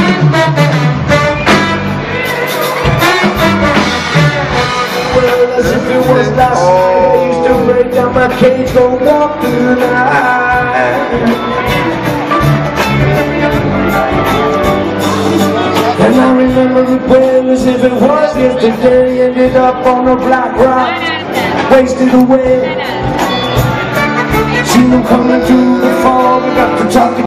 Well, as if it was last night, I used to break down my cage, go walk through the night. And I remember it well as if it was yesterday. Ended up on a black rock, wasted away. Seen them coming through the fog, we got to talk